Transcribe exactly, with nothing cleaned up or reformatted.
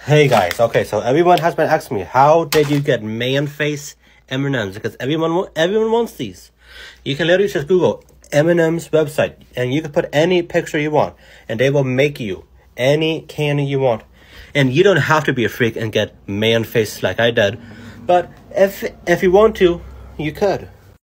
Hey guys, okay, so everyone has been asking me, how did you get man face M and M's? Because everyone everyone wants these. You can literally just Google M and M's website, and you can put any picture you want, and they will make you any candy you want. And you don't have to be a freak and get man face like I did, but if if you want to, you could.